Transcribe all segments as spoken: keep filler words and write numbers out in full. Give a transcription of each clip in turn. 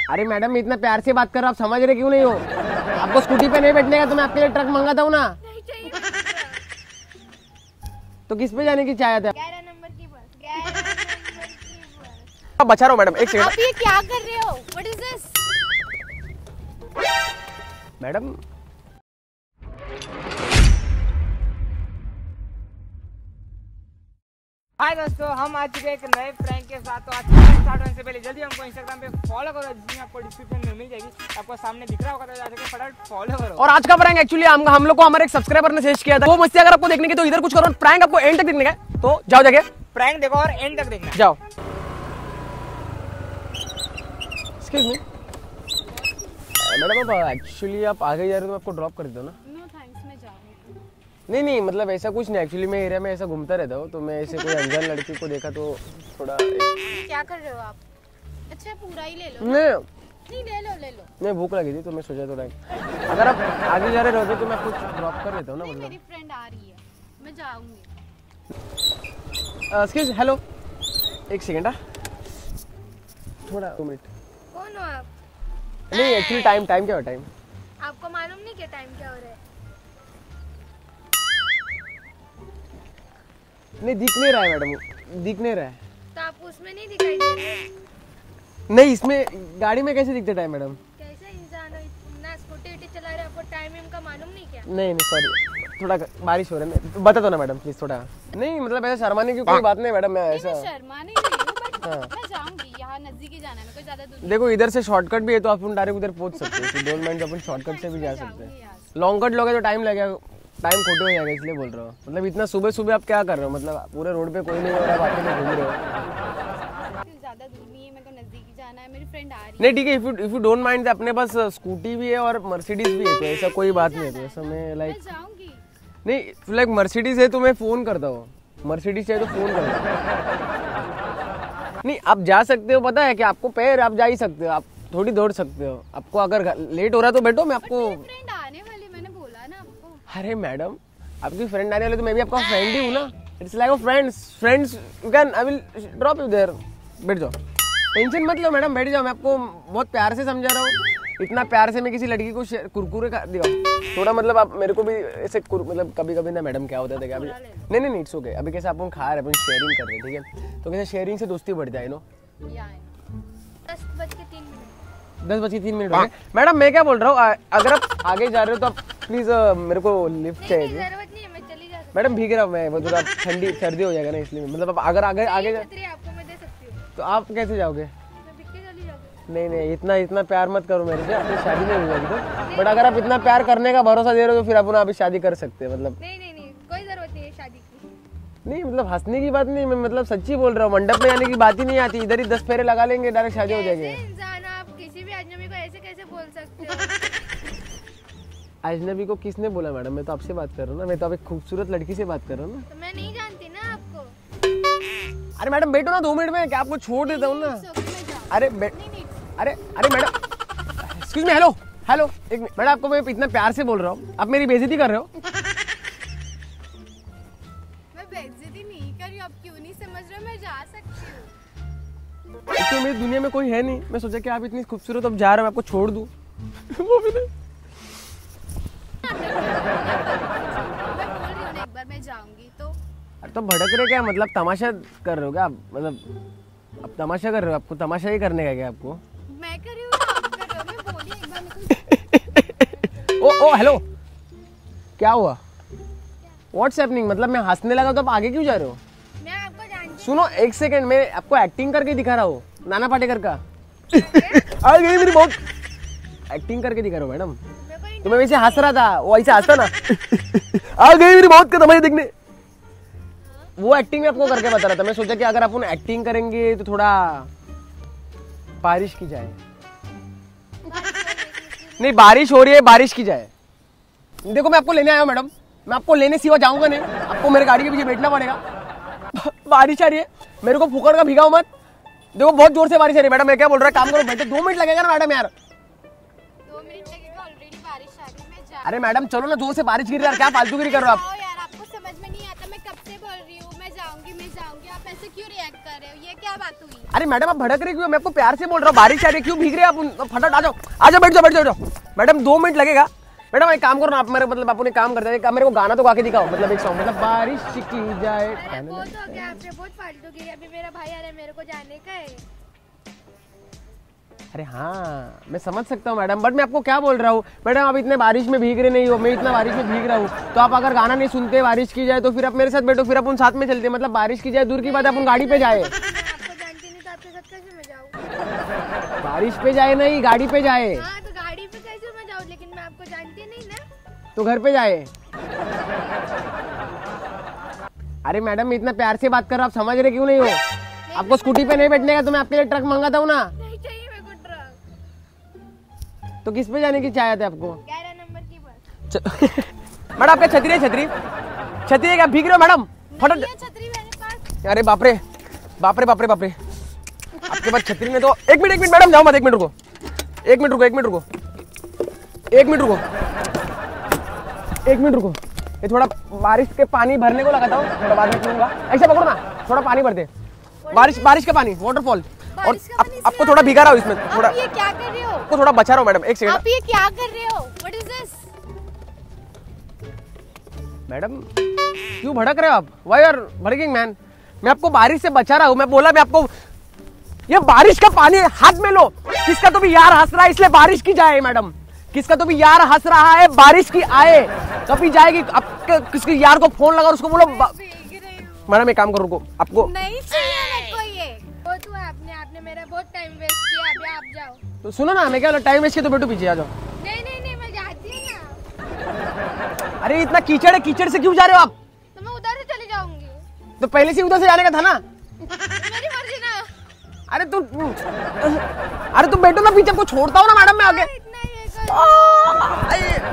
अरे मैडम इतना प्यार से बात कर रहा हूँ, आप समझ रहे क्यों नहीं हो? आपको स्कूटी पे नहीं बैठने का तो मैं आपके लिए ट्रक मंगाता हूँ ना। नहीं चाहिए। तो किस पे जाने की चाहत है? ग्यारह नंबर की बस। ग्यारह नंबर की बस। आप बचा रहा हूँ मैडम, एक सेकंड। आप ये क्या कर रहे हो? What is this? Madam hi दोस्तों, हम आ चुके हैं एक नए प्रैंक के साथ। तो आज स्टार्ट होने से पहले जल्दी हमको इंस्टाग्राम पे फॉलो करो, जिसमें आपको डिस्क्रिप्शन में मिल जाएगी। आपको सामने दिख रहा होगा तो जाके फटाफट फॉलो करो। और आज का प्रैंक एक्चुअली हम हम लोग को हमारे एक सब्सक्राइबर ने सजेस्ट किया था। वो मस्ती अगर आपको देखने की तो इधर कुछ करो, प्रैंक आपको एंड तक देखने का है तो जाओ जाके प्रैंक देखो और एंड तक देखना। जाओ। एक्सक्यूज मी मैडम, आप एक्चुअली आप आगे जा रहे हो तो आपको ड्रॉप कर देता हूँ ना? नो थैंक्स, मैं जाऊंगी। नहीं नहीं मतलब ऐसा कुछ नहीं, एक्चुअली मैं एरिया में ऐसा घूमता रहता हूँ तो मैं ऐसे कोई अनजान लड़की को देखा तो थोड़ा। क्या कर रहे हो आप? अच्छा पूरा ही ले लो। नहीं नहीं ले लो ले लो। नहीं भूख लगी थी तो मैं सोचा थोड़ा अगर आप आगे जा रहे होते तो मैं आपको ड्रॉप कर देता हूँ ना। नहीं, मतलब मेरी फ्रेंड आ रही है, मैं जाऊंगी। एक्सक्यूज हेलो एक सेकेंड हाँ थोड़ा दो मिनट। कौन हो आप? नहीं एक्चुअली टाइम टाइम क्या हो टाइम? आपको मालूम नहीं क्या टाइम क्या हो रहा है? नहीं दिख नहीं रहा है मैडम, दिख नहीं रहा है। तो आप उसमें नहीं दिखाई दे रहे? नहीं इसमें गाड़ी में कैसे दिखता टाइम मैडम? कैसे इंसान हो, इतना स्कूटी वूटी चला रहे, आपको टाइम का मालूम नहीं क्या? नहीं नहीं सॉरी, थोड़ा बारिश हो रहा है, तो बता दो ना मैडम प्लीज थोड़ा। नहीं मतलब ऐसा शर्माने की कोई बात नहीं मैडम, मैं ऐसा शर्मा नहीं रही हूँ, बट हाँ। मैं जाऊंगी, यहाँ नजदीक ही जाना है, कोई ज्यादा दूर देखो इधर से शॉर्टकट भी है तो अपन डायरेक्ट उधर पहुंच सकते हैं, डोंट माइंड अपन शॉर्टकट से भी जा सकते हैं। लॉन्ग कट लोगे तो टाइम लगेगा, टाइम खोटे हो जाएगा, इसलिए बोल रहा हूँ। मतलब इतना सुबह सुबह आप क्या कर रहे हो? मतलब पूरे रोड पे कोई नहीं हो रहा, बाकी में घूम रहे हो। ज्यादा दूर नहीं है, मेरे को नजदीक ही जाना है, मेरी फ्रेंड आ रही है। नहीं ठीक है, if you if you don't mind अपने पास स्कूटी भी है और मर्सिडीज भी है तो ऐसा कोई बात नहीं है। तो ऐसा मैं लाइक मैं जाऊंगी। नहीं लाइक मर्सिडीज है तो मैं फोन करता हूँ, मर्सिडीज है तो फोन करता हूँ। नहीं आप जा सकते हो, पता है कि आपको पैर आप जा ही सकते हो, आप थोड़ी दौड़ सकते हो। आपको अगर लेट हो रहा है तो बैठो, मैं आपको। फ्रेंड आने वाली, मैंने बोला ना आपको। अरे मैडम आपकी फ्रेंड आने वाली तो मैं भी आपका फ्रेंड ही हूँ ना। It's like a friends friends you can I will drop you there. बैठ जाओ, टेंशन मत लो मैडम, बैठ जाओ। मैं आपको बहुत प्यार से समझा रहा हूँ, इतना प्यार से मैं किसी लड़की को कुरकुरे खा दिया थोड़ा। मतलब आप मेरे को भी ऐसे मतलब कभी कभी ना मैडम क्या होता है अभी, नहीं नहीं इट्स ओके, अभी कैसे अपन खा रहे हैं, अपन शेयरिंग कर रहे हैं, ठीक है? तो कैसे शेयरिंग से दोस्ती बढ़ जाए नो। दस बज के तीन मिनट दस बज के तीन मिनट हो गए मैडम। मैं क्या बोल रहा हूँ, अगर आप आगे जा रहे हो तो आप प्लीज मेरे को लिफ्ट चाहिए। जरूरत नहीं है, मैं चली जा सकती मैडम भीग रहा हूँ मैं, वो थोड़ा ठंडी सर्दी हो जाएगा ना इसलिए। मतलब अगर आगे आगे जा हूँ, आपको मैं दे सकती हूँ। तो आप कैसे जाओगे? मैं बिक के चली जाऊंगी। नहीं नहीं इतना इतना प्यार मत करो मेरे से, अपनी शादी नहीं हुई अभी तो। बट अगर आप इतना प्यार करने का भरोसा दे रहे हो तो फिर अपन अभी शादी कर सकते हैं। मतलब नहीं नहीं नहीं, कोई जरूरत नहीं है शादी की। नहीं मतलब हंसने की बात नहीं, मैं मतलब सच्ची बोल रहा हूँ। मंडप में आने की बात ही नहीं आती, इधर ही दस फेरे लगा लेंगे, डायरेक्ट शादी हो जाएगी। कैसे इंसान हो आप, किसी भी अजनबी को ऐसे कैसे बोल सकते हो? अजनबी को किसने बोला मैडम? मैं तो आपसे बात कर रहा हूँ ना, मैं तो अब एक खूबसूरत लड़की से बात कर रहा हूँ ना। तो मैं नहीं जानती ना आपको। अरे मैडम बैठो ना दो मिनट में, क्या आपको छोड़ देता हूँ ना। So, मैं जाऊंगी। अरे बैठ, नहीं नहीं, अरे अरे madam excuse me, hello hello एक मिनट मैडम, आपको मैं इतना प्यार से बोल रहा हूँ, आप मेरी बेइज्जती कर रहे हो। मैं बेइज्जती नहीं कर रही हूँ, आप क्यों नहीं समझ रहे हो? मैं जा सकती हूँ। तो मेरी दुनिया में कोई है नहीं, मैं सोचा कि आप इतनी खूबसूरत अब जा रहे हो, मैं आपको छोड़ दूँ। वो भी नहीं। मैं बोल रही हूँ ना, एक बार मैं जाऊंगी तो। अरे तो भड़क रहे क्या? मतलब तमाशा कर रहे हो क्या आप? मतलब अब तमाशा कर रहे हो, आपको तमाशा ही करने का क्या आपको? मैं कर रही हूँ, आप कर रहे हो, मैं बोली एक बार मेरे को। ओ ओ हेलो, क्या हुआ? What's happening? मतलब मैं हंसने लगा तो आप आगे क्यों जा रहे हो? मैं आपको जानती सुनो एक सेकंड, मैं आपको एक्टिंग करके दिखा रहा हूँ, नाना पाटेकर का। आ गई मेरी बहुत एक्टिंग करके दिखा रहा हूँ मैडम। हूँ। तो मैं वैसे हंस रहा था, वो ऐसे हंसता ना। आ गई मेरी बहुत का तमाशा देखने, वो एक्टिंग में आपको करके बता रहा था। मैं सोचा कि अगर अपन एक्टिंग करेंगे तो थोड़ा बारिश की जाए। नहीं बारिश हो रही है, बारिश की जाए। देखो मैं आपको लेने आया हूँ मैडम, मैं आपको लेने सिवा जाऊंगा नहीं, आपको मेरे गाड़ी के पीछे बैठना पड़ेगा। बारिश आ रही है, मेरे को फुकड़ का भिगाओ मत। देखो बहुत जोर से बारिश आ रही है मैडम, मैं क्या बोल रहा है, काम करो बैठो, दो मिनट लगेगा ना मैडम यार। दो मिनट लगेगा, ऑलरेडी बारिश आ रही है, मैं जा। अरे मैडम चलो ना, जोर से बारिश गिर रही है यार, क्या फालतूगिरी कर रहे हो आप? आओ यार, आपको समझ में नहीं आता, मैं कब से बोल रही हूँ मैं जाऊंगी मैं जाऊंगी, आप ऐसे क्यों रिएक्ट कर रहे हो? ये क्या बात हुई? अरे मैडम आप भड़क रहे क्यों? मैं आपको प्यार से बोल रहा हूँ, बारिश आ रही है, क्यों भीग रहे हैं आप? फटाफट आ जाओ, आ जाओ, बैठ जाओ, बैठ जाओ, बैठ जाओ। मैडम दो मिनट लगेगा। मैडम एक काम करो ना आप, मेरे मतलब आप काम करते हैं, मेरे को गाना तो गा के दिखाओ, मतलब एक सॉन्ग, मतलब बारिश की जाए। अरे वो तो क्या, आपने बहुत फालतू की। अभी मेरा भाई आ रहा है, मेरे को जाने का है। अरे हाँ मैं समझ सकता हूँ मैडम, बट मैं आपको क्या बोल रहा हूँ मैडम, आप इतने बारिश में भीग रहे नहीं हो, मैं इतना बारिश में भीग रहा हूँ, तो आप अगर गाना नहीं सुनते बारिश की जाए तो फिर आप मेरे साथ बैठो, फिर अपन साथ में चलते, मतलब बारिश की जाए दूर की बात है, अपन गाड़ी पे जाए। मैं आपको जानती नहीं तो आपके साथ कैसे मैं जाऊँ? बारिश पे जाए नहीं, गाड़ी पे जाए। हाँ तो गाड़ी पे कैसे मैं जाऊँ, लेकिन मैं आपको जानती नहीं ना। तो घर पे जाए। अरे मैडम मैं इतना प्यार से बात कर रहा हूँ, आप समझ रहे क्यों नहीं हो? आपको स्कूटी पे नहीं बैठने का तो मैं आपके लिए ट्रक मंगाता हूँ ना। नहीं चाहिए मेरे को ट्रक। तो किस पे जाने की चाहत है आपको? ग्यारह नंबर की बस। च- मैडम आपका छतरी है, छतरी छतरी है क्या? भीग रहे हो मैडम? फटक। ये छतरी मेरे पास। अरे बाप रे बाप रे बाप रे बाप रे, आपके पास छतरी में तो एक मिनट एक मिनट मैडम जाओ मत, एक मिनट रुको, एक मिनट रुको, एक मिनट रुको, एक मिनट रुको, एक मिनट रुको। ये थोड़ा बारिश के पानी भरने को लगाता हूँ, थोड़ा बाद में पीऊंगा। ऐसे पकड़ो ना, थोड़ा पानी भर दे, बारिश बारिश का पानी, वाटरफॉल। और बारिश का आप, पानी आपको इसमें थोड़ा भिगा रहा हूँ इसमें, थोड़ा आप ये क्या कर रहे हो? आपको थोड़ा बचा रहा हूँ मैडम, एक सेकंड। आप ये क्या कर रहे हो? What is this? मैडम क्यों भड़क रहे हो आप? वाई आर भड़किंग मैन? मैं आपको बारिश से बचा रहा हूँ, मैं बोला मैं आपको, ये बारिश का पानी हाथ में लो, किसका तो भी यार हंस रहा है इसलिए बारिश की जाए मैडम, किसका तो भी यार हंस रहा है बारिश की आए, कभी जाएगी। आपके किसके यार को फोन लगा और उसको बोलो बा... भीग रही हूँ। मैडम एक काम करो, रुको आपको नहीं चाहिए मेरे को ये। वो तो आपने आपने मेरा बहुत टाइम वेस्ट किया, अभी आप जाओ। तो सुनो ना, मैं क्या टाइम वेस्ट किया तो बेटू पीछे आ जाओ। नहीं नहीं नहीं, मैं जाती हूँ ना। अरे इतना कीचड़ है, कीचड़ से क्यों जा रहे हो आप? तो मैं उधर से चली जाऊंगी। तो पहले से उधर से जाने का था ना। मेरी मर्जी ना। अरे तू अरे तू बेटो ना पीछे, को छोड़ता हूँ ना मैडम मैं आगे। इतना ये कर।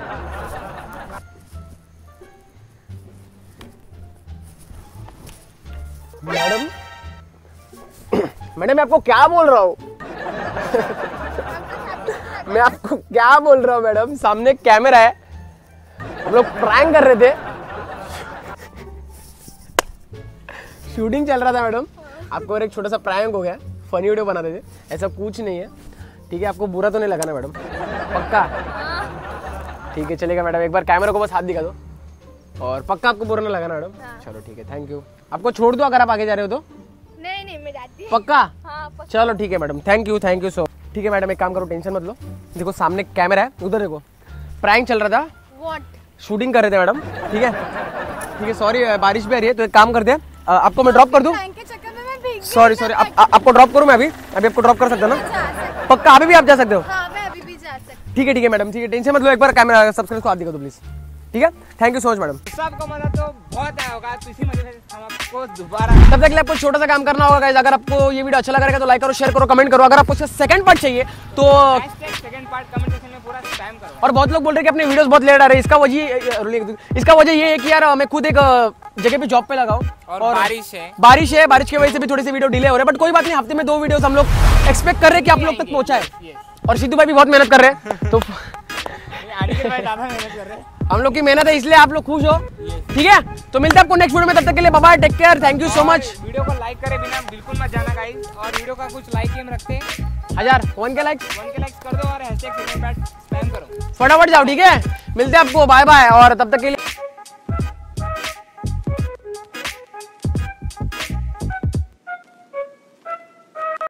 मैडम मैडम मैं आपको क्या बोल रहा हूँ? मैं आपको क्या बोल रहा हूँ मैडम, सामने कैमरा है, हम लोग प्रैंक कर रहे थे, शूटिंग चल रहा था मैडम, आपको और एक छोटा सा प्रैंक हो गया, फनी वीडियो बना रहे थे, ऐसा कुछ नहीं है, ठीक है? आपको बुरा तो नहीं लगा ना मैडम? पक्का? ठीक है चलेगा मैडम, एक बार कैमरा को बस हाथ दिखा दो, और पक्का आपको बुरा नहीं लगा ना मैडम? चलो ठीक है, थैंक यू। आपको छोड़ दो अगर आप आगे जा रहे हो तो? नहीं नहीं, मैं जाती हूँ। पक्का? हाँ पक्का। चलो ठीक है madam, thank you, thank you so. ठीक है मैडम एक काम करो, टेंशन मत लो, देखो सामने कैमरा है, उधर देखो, प्रैंक चल रहा था, What? शूटिंग कर रहे थे मैडम, ठीक है? ठीक है सॉरी, बारिश भी आ रही है तो एक काम करते हैं, आपको मैं ड्रॉप कर दूं? प्रैंक के चक्कर में मैं भीग गई। सॉरी सॉरी, आपको ड्रॉप करूं मैं अभी? अभी आपको ड्रॉप कर सकता हूं ना? जा सकती पक्का अभी भी आप जा सकते हो? हूँ। हाँ मैं अभी भी जा सकती हूँ। ठीक है ठीक है मैडम, ठीक है, टेंशन मत लो, एक बार कैमरा सब्सक्राइब को हाथ दिखा दो प्लीज, ठीक है? Thank you so much madam. सबको मजा तो बहुत आया होगा, तो इसी मजे से हम आपको दोबारा तब तक के लिए आपको छोटा सा काम करना होगा गाइस, अगर आपको ये वीडियो अच्छा लगा रहेगा तो लाइक करो, शेयर करो, कमेंट करो, अगर आपको इसका सेकंड पार्ट चाहिए तो, सेकंड पार्ट कमेंट सेक्शन में पूरा स्पैम करो। और बहुत लोग बोल रहे हैं कि अपने वीडियोस बहुत लेट आ रहे हैं, इसका वजह इसका वजह ये है कि यार मैं खुद एक जगह पे जॉब पे लगा हूं और बारिश है। बारिश है, बारिश की वजह से भी थोड़ी सी वीडियो डिले हो रहे हैं, बट कोई बात नहीं, हफ्ते में दो वीडियोस हम लोग एक्सपेक्ट कर रहे हैं कि आप लोग तक पहुंचाए, और सिद्धू भाई भी बहुत मेहनत कर रहे हैं, तो आने के बाद ज्यादा मेहनत कर रहे हैं। हम लोग की मेहनत है इसलिए आप लोग खुश हो, ठीक है? तो मिलते हैं आपको नेक्स्ट वीडियो में, तब तक के लिए bye bye, take care, thank you so much. Video को लाइक करे बिना बिल्कुल मत जाना गाइस, और वीडियो का कुछ लाइक एम रखते हैं, हजार वन के लाइक्स वन के लाइक्स कर दो और हैशटैग सेकंड पार्ट स्पैम करो। फटाफट जाओ, ठीक है? मिलते हैं आपको, बाय बाय, और तब तक के लिए